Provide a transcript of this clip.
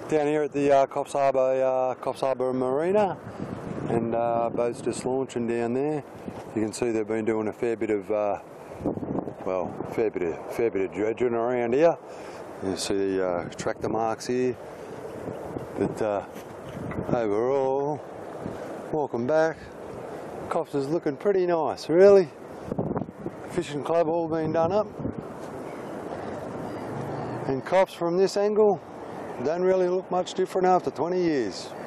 Down here at the Coffs Harbour Marina, and boats just launching down there. You can see they've been doing a fair bit of fair bit of dredging around here. You see the tractor marks here. But overall, welcome back. Coffs is looking pretty nice, really. Fishing club all been done up, and Coffs from this angle don't really look much different after 20 years.